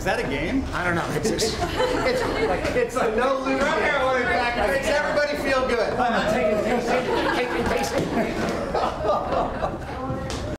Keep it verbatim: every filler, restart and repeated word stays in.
Is that a game? I don't know. It's, it's, it's, it's a no-lose game.